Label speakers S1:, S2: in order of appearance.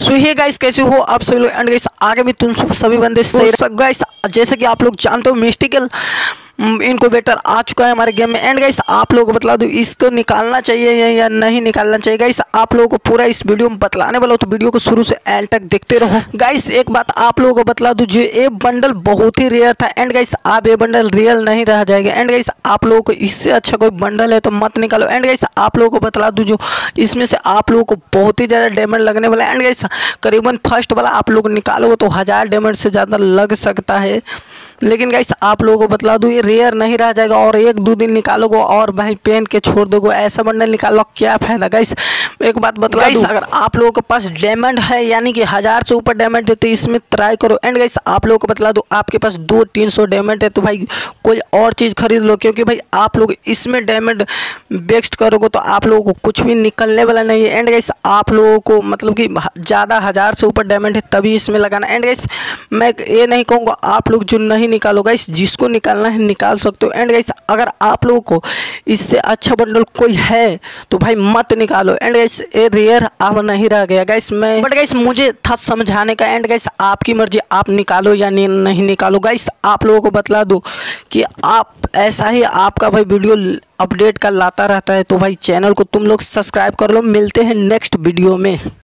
S1: सो hey guys, कैसे हो आप सभी लोग। एंड गाइस आगे भी तुम सभी बंदे सही। गाइस जैसे कि आप लोग जानते हो मिस्टिकल इनक्यूबेटर आ चुका है हमारे गेम में। एंड गाइस आप लोगों को बता दूं इसको निकालना चाहिए या नहीं निकालना चाहिए। गाइस आप लोगों को पूरा इस वीडियो में बतलाने वाला हूं, तो वीडियो को शुरू से एंड तक देखते रहो। गाइस एक बात आप लोगों को बतला दूं, जो ये बंडल बहुत ही रेयर था। एंड गाइस आप ये बंडल रियल नहीं रह जाएगा। एंड गाइस आप लोगों को इससे अच्छा कोई बंडल है तो मत निकालो। एंड गाइस आप लोगों को बतला दूं, जो इसमें से आप लोगों को बहुत ही ज़्यादा डैमेज लगने वाला है। एंड गाइस करीबन फर्स्ट वाला आप लोग निकालोगे तो 1000 डैमेज से ज़्यादा लग सकता है। लेकिन गाइस आप लोगों को बतला दूं ये रेयर नहीं रह जाएगा, और 1-2 दिन निकालोगे और भाई पेन के छोड़ दोगे। ऐसा बंडल निकालो क्या फायदा। गाइस एक बात बतला दूं, अगर आप लोगों के पास डायमंड है यानी कि 1000 से ऊपर डायमंड है तो इसमें ट्राई करो। एंड गाइस आप लोगों को बतला दूं, आपके पास 200-300 डायमंड है तो भाई कोई और चीज़ खरीद लो, क्योंकि भाई आप लोग इसमें डायमंड वेस्ट करोगे तो आप लोगों को कुछ भी निकलने वाला नहीं है। एंड गाइस आप लोगों को मतलब कि ज़्यादा 1000 से ऊपर डायमंड है तभी इसमें लगाना। एंड गाइस मैं ये नहीं कहूँगा आप लोग जो नहीं निकालो, गाइस जिसको निकालना है निकाल सकते हो। एंड गाइस अगर आप लोगों को इससे अच्छा बंडल कोई है तो भाई मत निकालो। एंड गाइस ये रेयर अब नहीं रह गया गाइस मैं, बट गाइस मुझे था समझाने का। एंड गाइस आपकी मर्जी, आप निकालो या नहीं निकालो। गाइस आप लोगों को बतला दूं कि आप ऐसा ही आपका भाई वीडियो अपडेट का लाता रहता है, तो भाई चैनल को तुम लोग सब्सक्राइब कर लो। मिलते हैं नेक्स्ट वीडियो में।